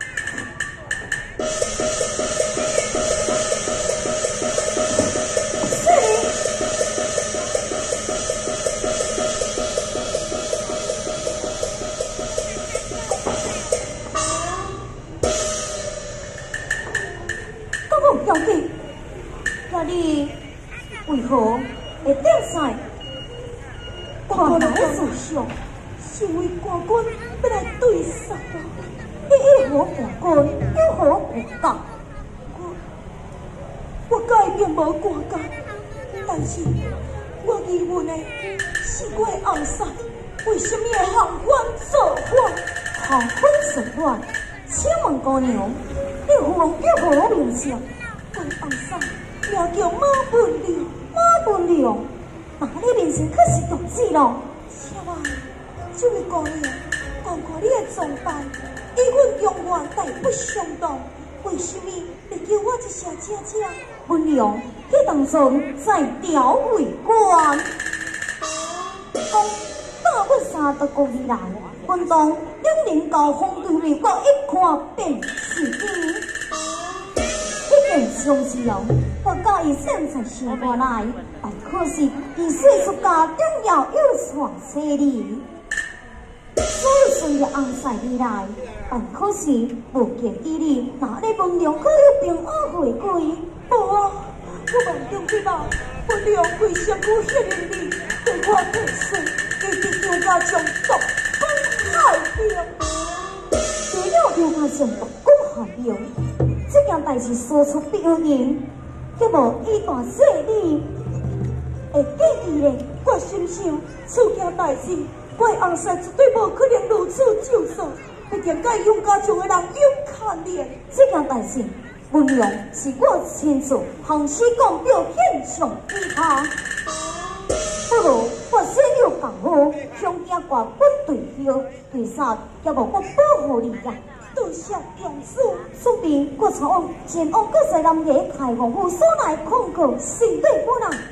你为何会顶赛？看来事上是为官军要来对杀我，你有何官军？有何官家？我改变无官家，但是我疑问的是我的红婿为什么会行冤作反？行冤作反？请问姑娘，你芙蓉叫何名姓？我的红婿。名叫马文良，马文良，那你面前可是独子咯？小爱，这位姑娘，看看你的装扮，与阮中原大不相同，为什么会叫我一声姐姐？文良，迄当初在调会官，讲打阮三个国以来，运动两人交锋对立，我一看便是伊。相是哦，我甲伊现在生活来，但可惜伊岁数家中要有传妻哩。所以随着红婿而来，但可惜无见伊哩，那你文良可有平安回归？无啊，我梦中去闹，文良为什么遐尼哩？对我提示，伊伫张家上毒公害病，除了张家上毒公害病。这件代志说出必有人，却无伊大细你会记忆嘞。我心想，此件代志，我的红婿绝对无可能如此就错，必定甲杨家将的人有牵连。这件代志，文良是我亲自行使讲表献上于他。不如我先有功夫，向家挂军队后，对杀也无我保护你呀。多谢杨叔，说明我朝往前往各西南野开皇府所来控告，是对不啦？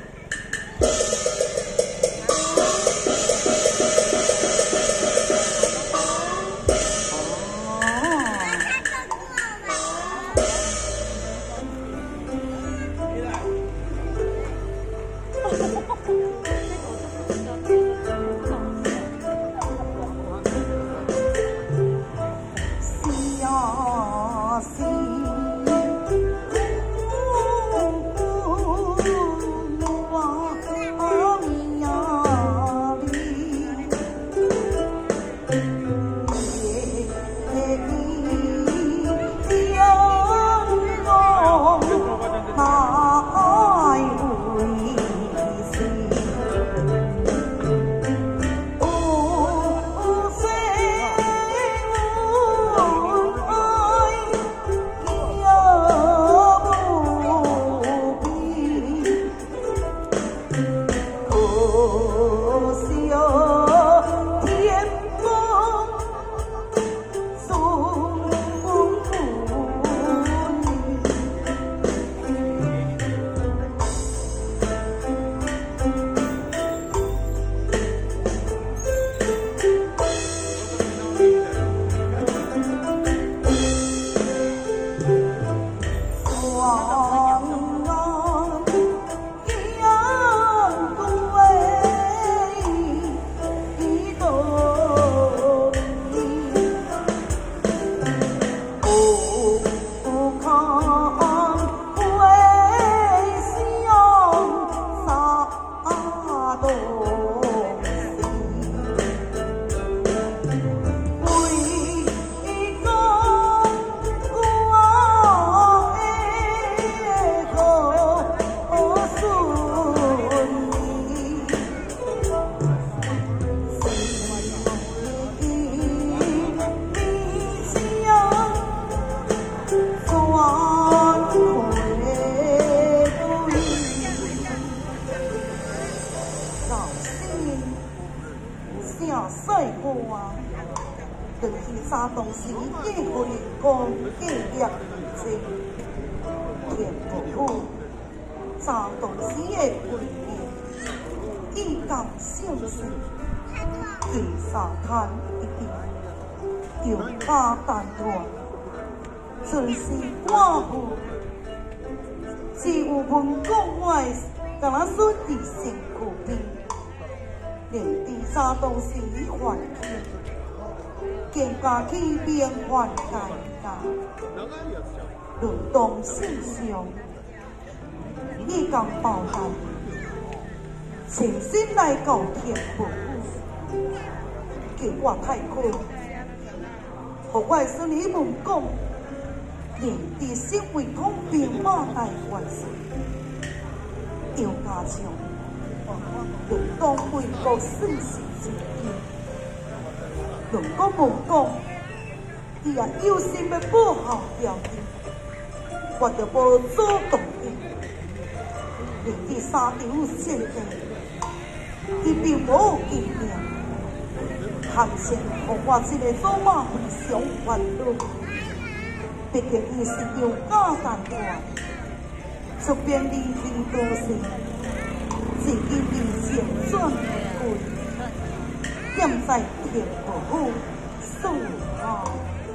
当时几乎人工计业情，田不苦，三当时的规矩，以感相事，见沙滩一边，又把淡淡，真是寡妇。只有文讲外，甲咱孙弟身躯边，连第三当时还见，更加起变幻尴尬，论动性上，一讲包单，全身来到天父，叫我太困，互我孙女问讲。连地身为统兵马大元帅，杨家将，论当为国盛世之君，论国无讲，伊也有心要保护条件，我就无主动的，连第三场战争，伊并无经验，行前互我这个祖马非常烦恼。毕竟伊是杨家单传，出边离离多时，至今伊前转归，现在天不好，数啊！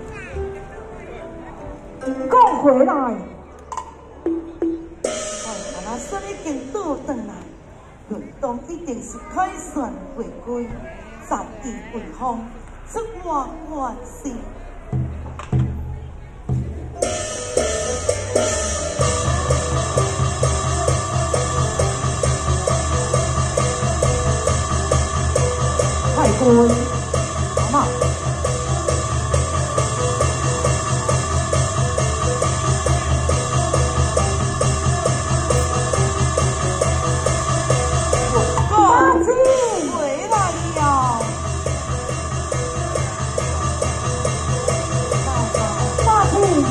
讲回来， 咱孙已经倒转来，论当一定是凯旋回归，战意为风，出我关心。 太君，妈， 妈亲回来了。 妈亲，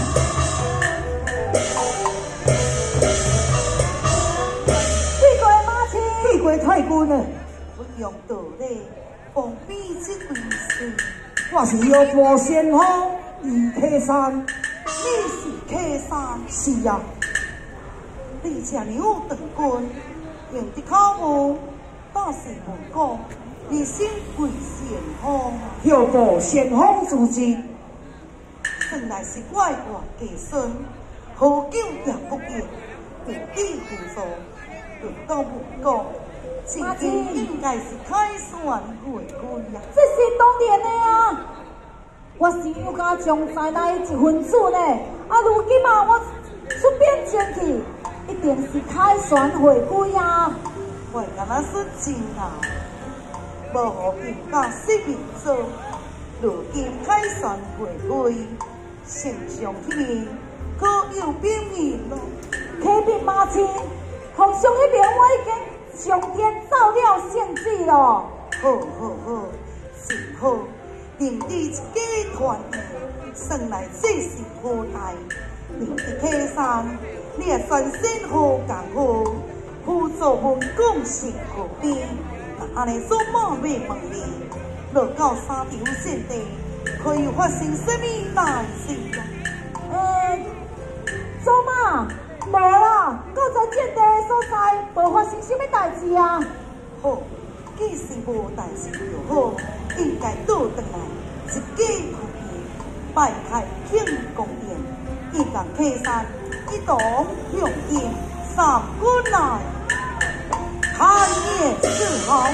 闭嘴，妈亲， 闭嘴，太君了，我用道理。防备这回事， 我是要破先锋，二客山， 你是客山， 是啊， 你这牛长官，用的口无，但是无讲，你先跪先锋， 要破先锋之职， 原来是怪我家孙，何久也不见，无地无助，论到无讲。今天应该是凯旋回归呀！ 这是当然的啊！我是杨家将在内一份子呢，啊，如今嘛，我出边前去，一定是凯旋回归啊！ 我敢若是真啊，无互人家失面做，如今凯旋回归，丞相迄边可有变面咯？ 启禀妈亲，皇上迄边我已经。上天照了献祭咯！ 好，真好，连你一家团圆，生来这是好代。连伫客山，你也全身好共好，辅助文讲成何必？那安尼做马要问你，落到三场战地，可以发生什么大事啊？ 祖妈。无啦，到在战地的所在，无发生什么代志啊。 好，既是无代志就好，应该倒转来，一家团圆，拜开庆功宴，一共客山，一同用宴，三军来，开业自豪。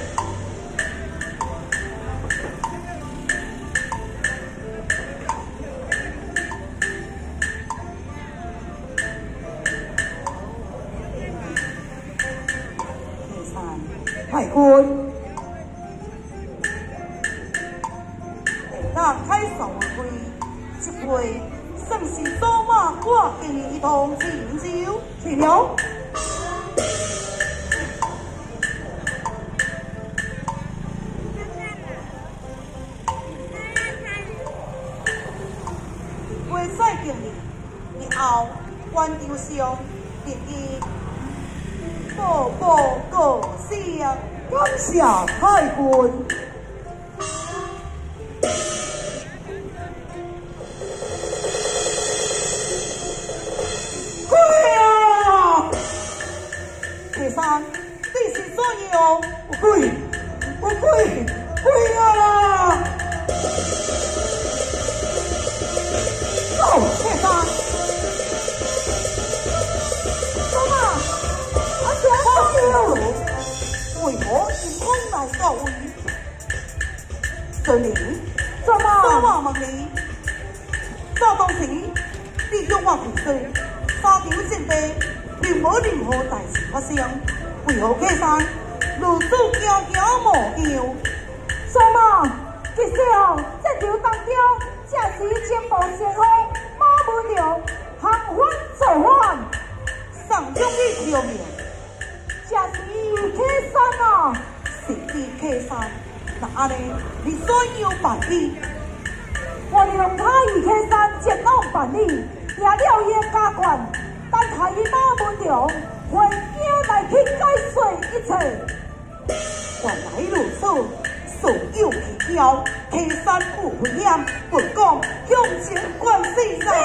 太君，那开手会，这回算是走马我给你一同敬酒，去了。袂使敬你，以后官场上第一。步步高升， 感谢太君。 来到位。孙明， 怎么？ 我问你，早当时你向我提出沙场战地并无任何大事发生，为何客山如此行行无样？ 什么？其实哦，战场当中，正是前部先锋马文良行反造反， 上将你条命， 正是客山啊！ 是你客山，那安尼你怎样办理？ 我让他与客山前往办理，赢了伊的家眷，但害伊马文良会惊来去解说一切。 原来如此。所有奇巧，客山不危险，不讲向前观世上。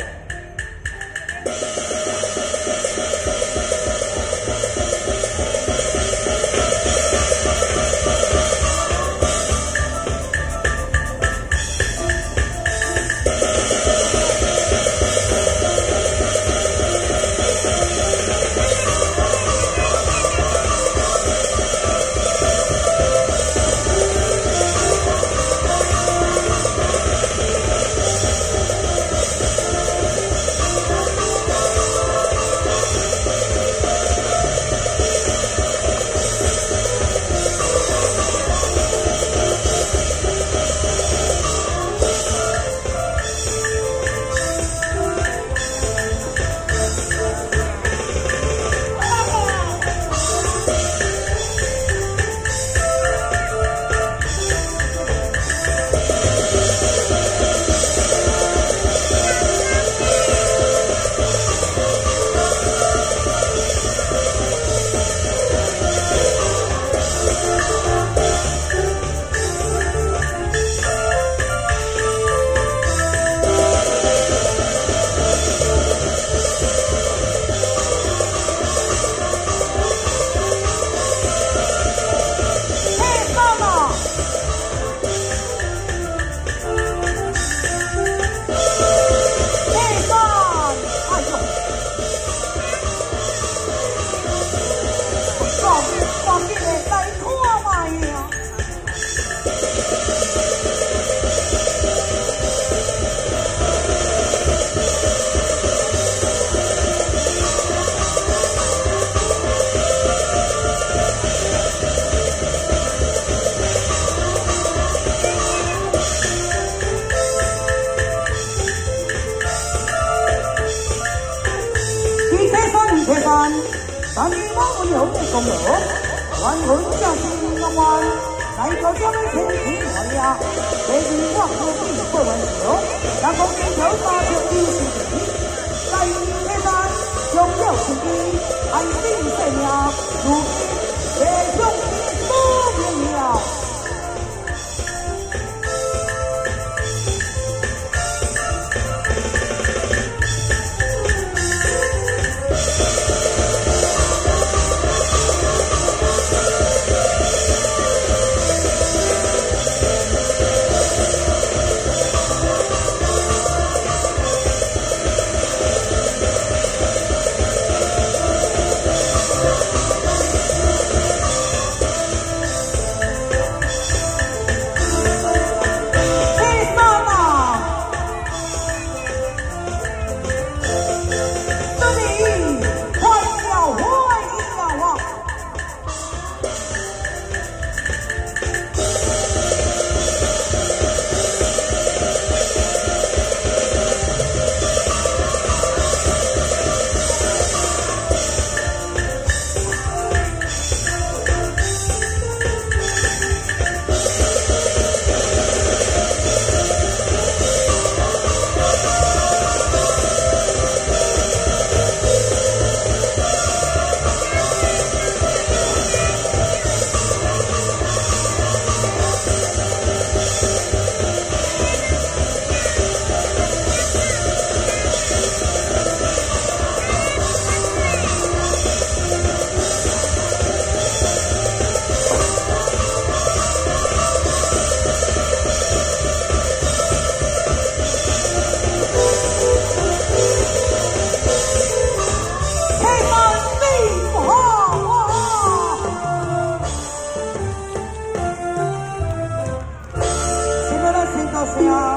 但你马文良的功劳，还魂将士永远来到这里前天来呀！这是我可比不玩笑，人讲天朝沙场有时敌，在天山强了自己，爱拼生命，如今